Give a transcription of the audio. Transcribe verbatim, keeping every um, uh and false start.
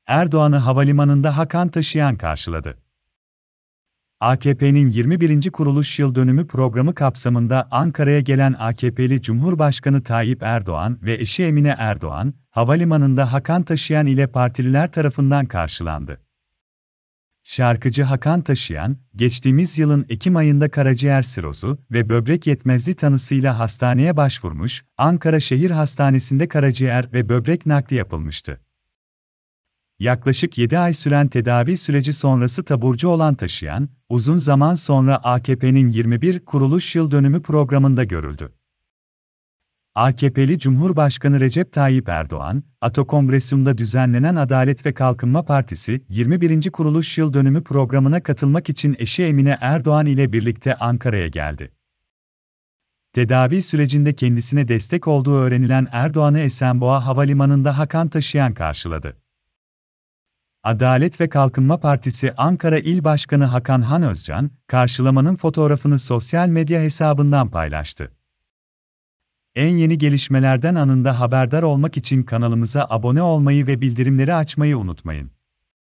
Erdoğan'ı havalimanında Hakan Taşıyan karşıladı. A K P'nin yirmi birinci kuruluş yıl dönümü programı kapsamında Ankara'ya gelen A K P'li Cumhurbaşkanı Tayyip Erdoğan ve eşi Emine Erdoğan, havalimanında Hakan Taşıyan ile partililer tarafından karşılandı. Şarkıcı Hakan Taşıyan, geçtiğimiz yılın Ekim ayında karaciğer sirozu ve böbrek yetmezliği tanısıyla hastaneye başvurmuş, Ankara Şehir Hastanesi'nde karaciğer ve böbrek nakli yapılmıştı. Yaklaşık yedi ay süren tedavi süreci sonrası taburcu olan Taşıyan, uzun zaman sonra A K P'nin yirmi bir kuruluş yıl dönümü programında görüldü. A K P'li Cumhurbaşkanı Recep Tayyip Erdoğan, Ato Kongresyum'da düzenlenen Adalet ve Kalkınma Partisi yirmi birinci kuruluş yıl dönümü programına katılmak için eşi Emine Erdoğan ile birlikte Ankara'ya geldi. Tedavi sürecinde kendisine destek olduğu öğrenilen Erdoğan'ı Esenboğa Havalimanı'nda Hakan Taşıyan karşıladı. Adalet ve Kalkınma Partisi Ankara İl Başkanı Hakan Han Özcan, karşılamanın fotoğrafını sosyal medya hesabından paylaştı. En yeni gelişmelerden anında haberdar olmak için kanalımıza abone olmayı ve bildirimleri açmayı unutmayın.